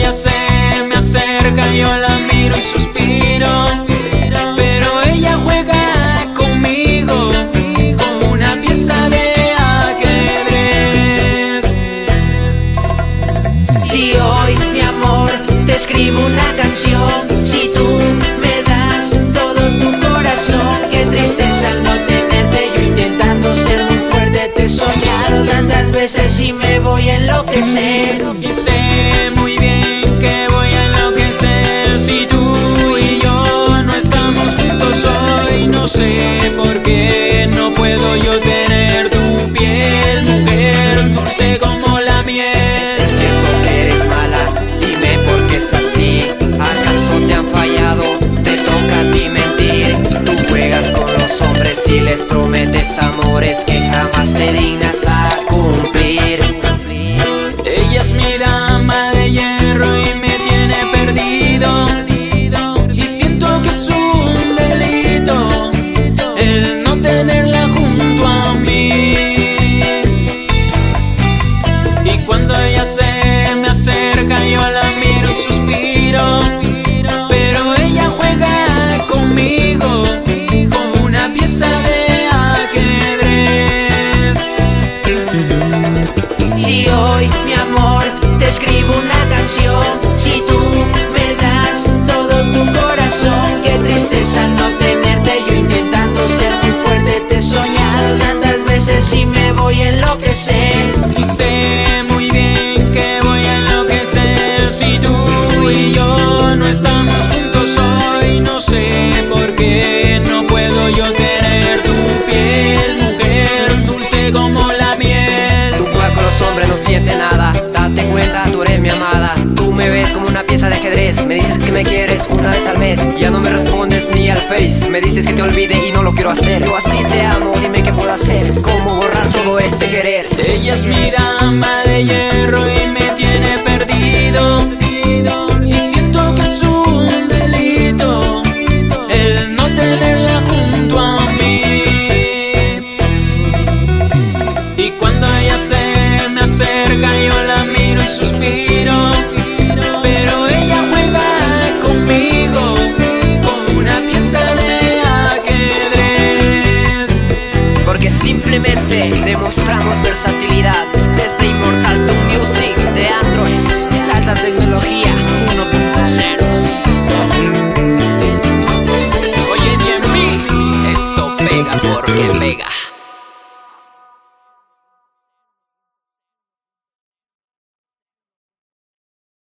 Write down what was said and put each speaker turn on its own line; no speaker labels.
ella se me acerca yo la miro y suspiro, pero ella juega conmigo como una pieza de ajedrez.
Si hoy, mi amor, te escribo una canción, si tú me das todo tu corazón, qué tristeza al no tenerte, yo intentando ser muy fuerte, te he soñado tantas veces y me voy a enloquecer.
Y sé muy bien que voy a enloquecer si tú y yo no estamos juntos hoy. No sé por qué no puedo yo tener tu piel, mujer, dulce como la miel.
Es cierto que eres mala, dime por qué es así. ¿Acaso te han fallado? Te toca a ti mentir. Tú juegas con los hombres y les prometes amores que jamás te dignas a cumplir.
Ella es mi dama de hierro y me tiene perdido, y siento que es un delito el no tenerla junto a mí. Y cuando ella se me acerca yo la miro y suspiro, pero ella juega conmigo como una pieza de ajedrez.
Si hoy, mi amor, te escribo una canción, si tú me das todo tu corazón, qué tristeza al no tenerte, yo intentando ser muy fuerte, te he soñado tantas veces y me voy a enloquecer.
Y sé muy bien que voy a enloquecer si tú y yo no estamos juntos hoy. No sé por qué no puedo yo tener tu piel, mujer, dulce como la miel.
Tu juega con los hombres, no siente nada. Date cuenta, tú eres mi amada. Tú me ves como una pieza de ajedrez. Me dices que me quieres una vez al mes, ya no me respondes ni al face. Me dices que te olvide y no lo quiero hacer. Yo así te amo, dime qué puedo hacer. ¿Cómo borrar todo este querer?
Ella es mi dama de hierro y me tiene perdido, y siento que es un delito el no tenerla junto a mí. Y cuando ella se me acerca yo la miro y suspiro, pero ella juega conmigo como una pieza de ajedrez.
Porque simplemente demostramos versatilidad. Desde Immortal to Music de Androids, la alta tecnología 1.0.
Oye, DMV, esto pega porque pega.